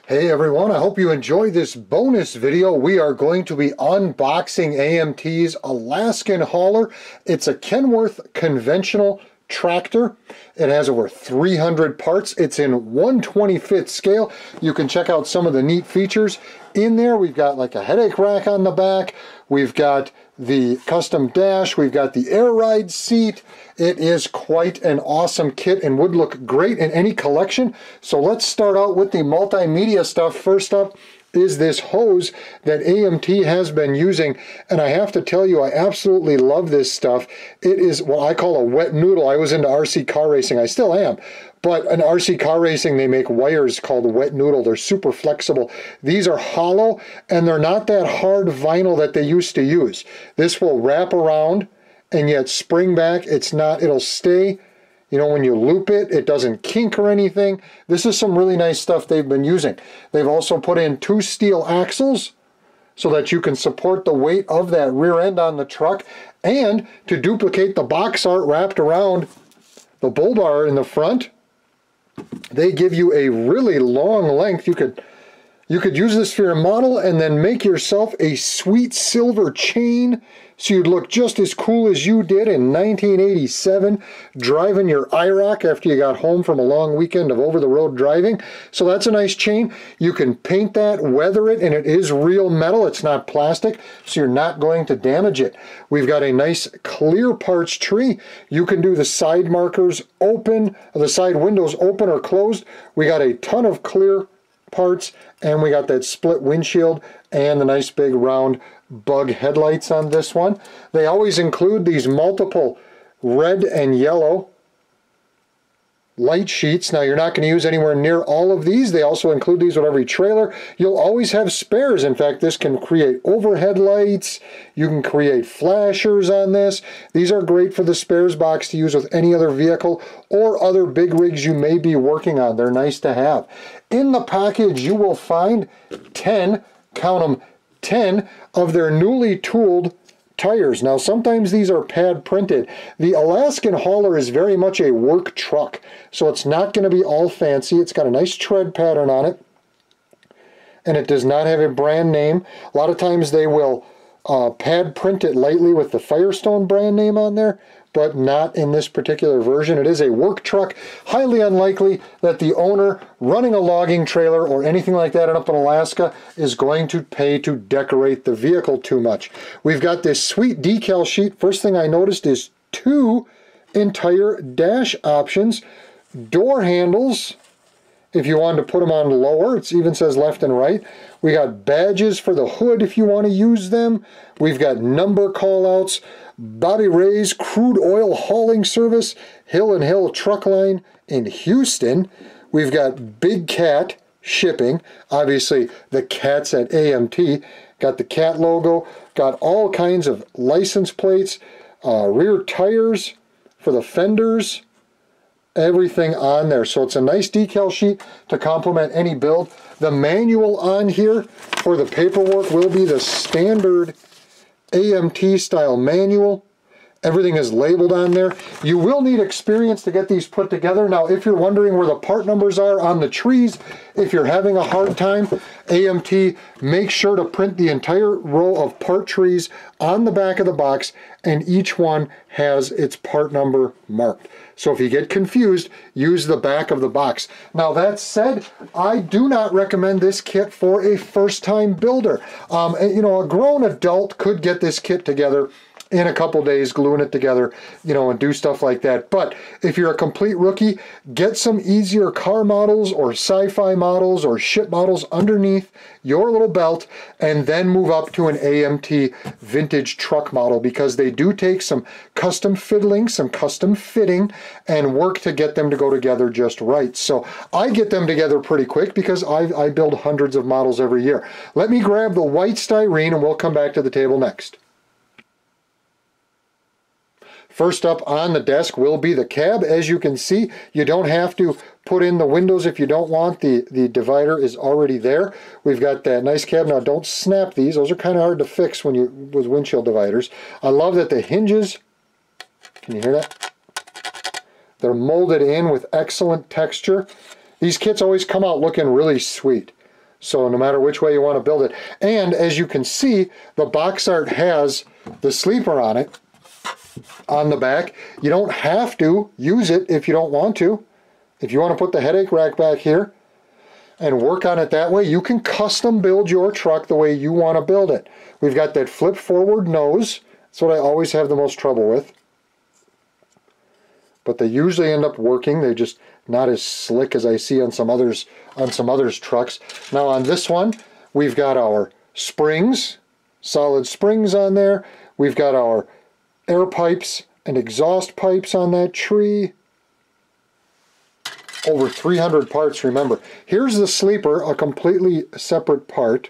Hey everyone, I hope you enjoy this bonus video. We are going to be unboxing AMT's Alaskan hauler. It's a Kenworth conventional tractor. It has over 300 parts. It's in 1/25th scale. You can check out some of the neat features in there. We've got like a headache rack on the back. We've got the custom dash. We've got the air ride seat. It is quite an awesome kit and would look great in any collection. So let's start out with the multimedia stuff. First up is this hose that AMT has been using, and I have to tell you, I absolutely love this stuff. It is what I call a wet noodle. I was into RC car racing. I still am. But in RC car racing, they make wires called wet noodle. They're super flexible. These are hollow, and they're not that hard vinyl that they used to use. This will wrap around and yet spring back. It'll stay. You know, when you loop it, it doesn't kink or anything. This is some really nice stuff they've been using. They've also put in 2 steel axles so that you can support the weight of that rear end on the truck. And to duplicate the box art wrapped around the bull bar in the front, they give you a really long length. You could use this for your model and then make yourself a sweet silver chain so you'd look just as cool as you did in 1987 driving your IROC after you got home from a long weekend of over-the-road driving. So that's a nice chain. You can paint that, weather it, and it is real metal. It's not plastic, so you're not going to damage it. We've got a nice clear parts tree. You can do the side markers open, the side windows open or closed. We got a ton of clear parts, and we got that split windshield and the nice big round bug headlights on this one. They always include these multiple red and yellow light sheets. Now you're not going to use anywhere near all of these. They also include these with every trailer. You'll always have spares. In fact, this can create overhead lights. You can create flashers on this. These are great for the spares box to use with any other vehicle or other big rigs you may be working on. They're nice to have. In the package, you will find 10, count them, 10 of their newly tooled tires. Now sometimes these are pad printed. The Alaskan hauler is very much a work truck, so it's not going to be all fancy. It's got a nice tread pattern on it, and it does not have a brand name. A lot of times they will pad print it lightly with the Firestone brand name on there, but not in this particular version. It is a work truck. Highly unlikely that the owner running a logging trailer or anything like that up in Alaska is going to pay to decorate the vehicle too much. We've got this sweet decal sheet. First thing I noticed is 2 entire dash options, door handles, if you wanted to put them on lower. It even says left and right. We got badges for the hood if you want to use them. We've got number call-outs, Bobby Ray's crude oil hauling service, Hill & Hill truck line in Houston. We've got Big Cat shipping. Obviously, the cat's at AMT. Got the cat logo. Got all kinds of license plates, rear tires for the fenders, everything on there. So it's a nice decal sheet to complement any build. The manual on here for the paperwork will be the standard AMT style manual. Everything is labeled on there. You will need experience to get these put together. Now, if you're wondering where the part numbers are on the trees, if you're having a hard time, AMT, make sure to print the entire row of part trees on the back of the box, and each one has its part number marked. So if you get confused, use the back of the box. Now that said, I do not recommend this kit for a first-time builder. You know, a grown adult could get this kit together in a couple days, gluing it together, you know, and do stuff like that. But if you're a complete rookie, get some easier car models or sci-fi models or ship models underneath your little belt, and then move up to an AMT vintage truck model, because they do take some custom fiddling, some custom fitting, and work to get them to go together just right. So I get them together pretty quick because I build hundreds of models every year. Let me grab the white styrene and we'll come back to the table next. First up on the desk will be the cab. As you can see, you don't have to put in the windows if you don't want. The divider is already there. We've got that nice cab. Now don't snap these. Those are kind of hard to fix when you with windshield dividers. I love that the hinges, can you hear that? They're molded in with excellent texture. These kits always come out looking really sweet. So no matter which way you want to build it. And as you can see, the box art has the sleeper on it, on the back. You don't have to use it if you don't want to. If you want to put the headache rack back here and work on it that way, you can custom build your truck the way you want to build it. We've got that flip forward nose. That's what I always have the most trouble with. But they usually end up working. They're just not as slick as I see on some others trucks. Now on this one, we've got our springs, solid springs on there. We've got our air pipes and exhaust pipes on that tree. Over 300 parts, remember. Here's the sleeper, a completely separate part.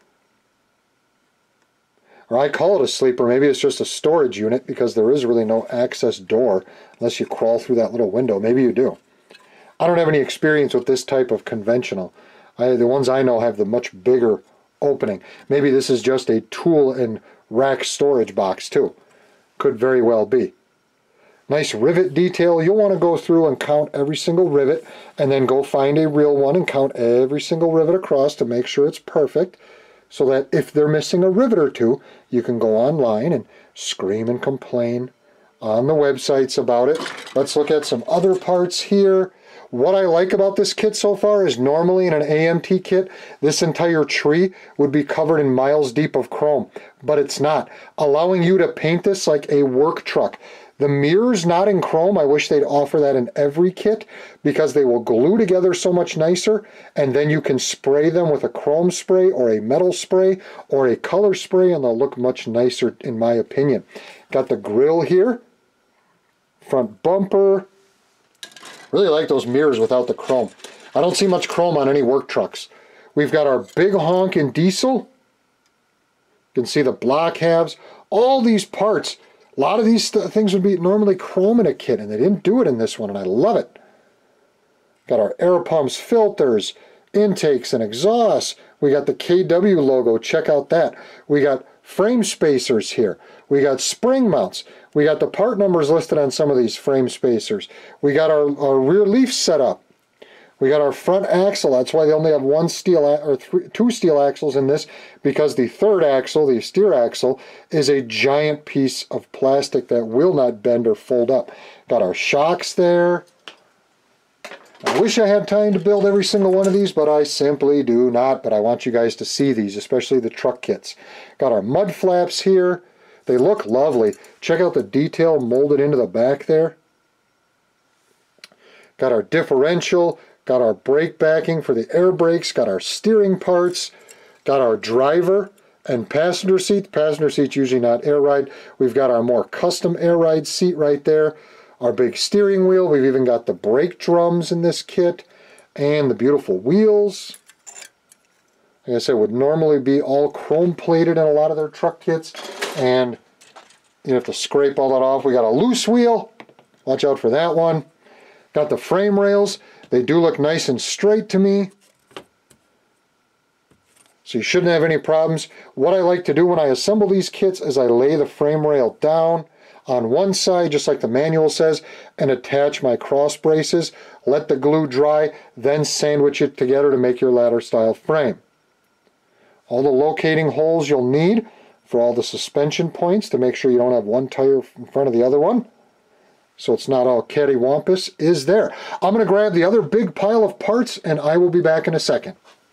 Or I call it a sleeper. Maybe it's just a storage unit because there is really no access door unless you crawl through that little window. Maybe you do. I don't have any experience with this type of conventional. The ones I know have the much bigger opening. Maybe this is just a tool and rack storage box too. Could very well be. Nice rivet detail. You'll want to go through and count every single rivet and then go find a real one and count every single rivet across to make sure it's perfect, so that if they're missing a rivet or two, you can go online and scream and complain on the websites about it. Let's look at some other parts here. What I like about this kit so far is normally in an AMT kit, this entire tree would be covered in miles deep of chrome, but it's not, allowing you to paint this like a work truck. The mirrors not in chrome, I wish they'd offer that in every kit because they will glue together so much nicer, and then you can spray them with a chrome spray or a metal spray or a color spray and they'll look much nicer in my opinion. Got the grill here, front bumper. Really like those mirrors without the chrome. I don't see much chrome on any work trucks. We've got our big honkin' diesel. You can see the block halves. All these parts, a lot of these things would be normally chrome in a kit, and they didn't do it in this one, and I love it. Got our air pumps, filters, intakes, and exhausts. We got the KW logo. Check out that. We got frame spacers here. We got spring mounts. We got the part numbers listed on some of these frame spacers. We got our rear leaf set up. We got our front axle. That's why they only have two steel axles in this, because the third axle, the steer axle, is a giant piece of plastic that will not bend or fold up. Got our shocks there. I wish I had time to build every single one of these, but I simply do not. But I want you guys to see these, especially the truck kits. Got our mud flaps here. They look lovely. Check out the detail molded into the back there. Got our differential. Got our brake backing for the air brakes. Got our steering parts. Got our driver and passenger seat. Passenger seat's usually not air ride. We've got our more custom air ride seat right there. Our big steering wheel. We've even got the brake drums in this kit. And the beautiful wheels. Like I said, would normally be all chrome plated in a lot of their truck kits. And you have to scrape all that off. We got a loose wheel. Watch out for that one. Got the frame rails. They do look nice and straight to me. So you shouldn't have any problems. What I like to do when I assemble these kits is I lay the frame rail down on one side, just like the manual says, and attach my cross braces. Let the glue dry, then sandwich it together to make your ladder style frame. All the locating holes you'll need for all the suspension points to make sure you don't have one tire in front of the other one, so it's not all cattywampus, is there. I'm going to grab the other big pile of parts and I will be back in a second.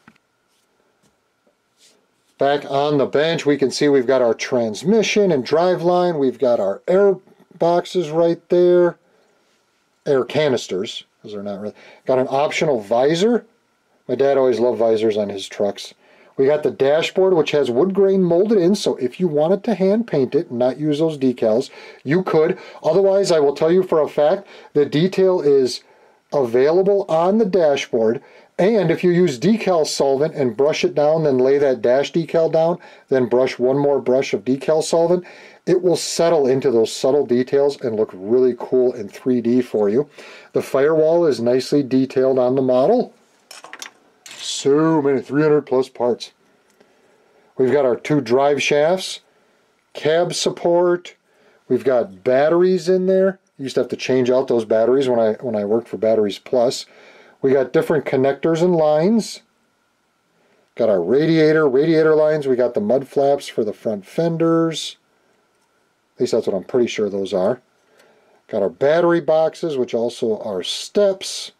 Back on the bench, we can see we've got our transmission and drive line. We've got our air boxes right there. Air canisters, because they're not really. Got an optional visor. My dad always loved visors on his trucks. We got the dashboard, which has wood grain molded in, so if you wanted to hand paint it and not use those decals, you could. Otherwise, I will tell you for a fact, the detail is available on the dashboard, and if you use decal solvent and brush it down, then lay that dash decal down, then brush one more brush of decal solvent, it will settle into those subtle details and look really cool in 3D for you. The firewall is nicely detailed on the model. So many, 300 plus parts. We've got our two drive shafts, cab support. We've got batteries in there. You used to have to change out those batteries when I worked for Batteries Plus. We got different connectors and lines. Got our radiator lines. We got the mud flaps for the front fenders. At least that's what I'm pretty sure those are. Got our battery boxes, which also are steps.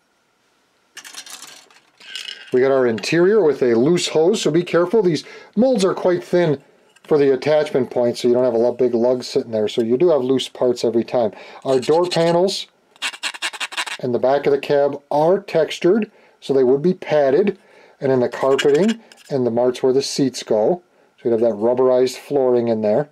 We got our interior with a loose hose, so be careful. These molds are quite thin for the attachment point, so you don't have a big lug sitting there. So you do have loose parts every time. Our door panels and the back of the cab are textured, so they would be padded. And then the carpeting and the marks where the seats go. So you have that rubberized flooring in there.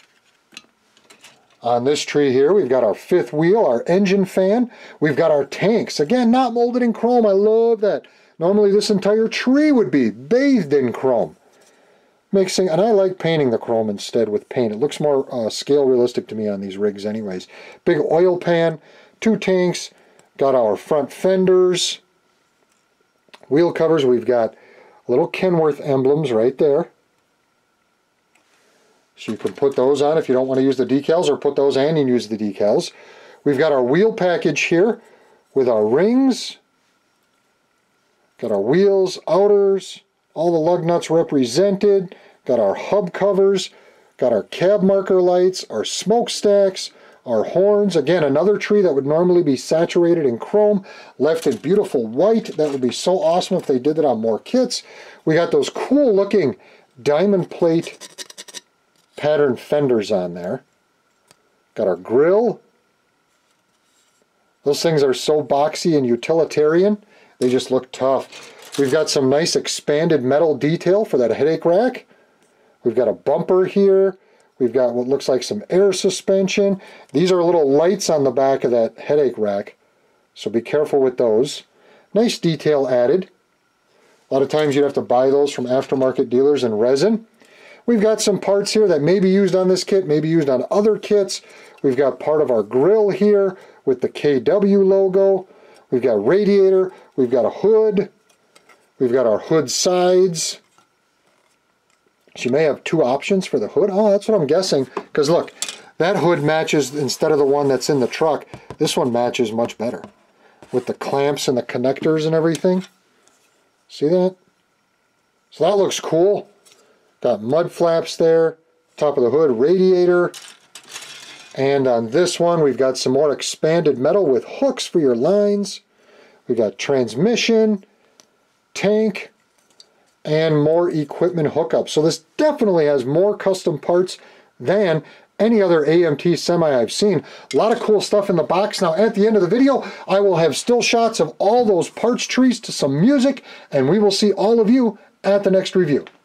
On this tree here, we've got our fifth wheel, our engine fan. We've got our tanks. Again, not molded in chrome. I love that. Normally this entire tree would be bathed in chrome. And I like painting the chrome instead with paint. It looks more scale realistic to me on these rigs anyways. Big oil pan, 2 tanks, got our front fenders. Wheel covers, we've got little Kenworth emblems right there. So you can put those on if you don't want to use the decals, or put those on and use the decals. We've got our wheel package here with our rings. Got our wheels, outers, all the lug nuts represented. Got our hub covers. Got our cab marker lights, our smokestacks, our horns. Again, another tree that would normally be saturated in chrome, left in beautiful white. That would be so awesome if they did that on more kits. We got those cool looking diamond plate pattern fenders on there. Got our grill. Those things are so boxy and utilitarian. They just look tough. We've got some nice expanded metal detail for that headache rack. We've got a bumper here. We've got what looks like some air suspension. These are little lights on the back of that headache rack, so be careful with those. Nice detail added. A lot of times you'd have to buy those from aftermarket dealers in resin. We've got some parts here that may be used on this kit, may be used on other kits. We've got part of our grill here with the KW logo. We've got radiator. We've got a hood. We've got our hood sides. So you may have 2 options for the hood. Oh, that's what I'm guessing. Because look, that hood matches, instead of the one that's in the truck, this one matches much better. With the clamps and the connectors and everything. See that? So that looks cool. Got mud flaps there. Top of the hood, radiator. And on this one, we've got some more expanded metal with hooks for your lines. We've got transmission, tank, and more equipment hookups. So this definitely has more custom parts than any other AMT semi I've seen. A lot of cool stuff in the box. Now at the end of the video, I will have still shots of all those parts trees to some music, and we will see all of you at the next review.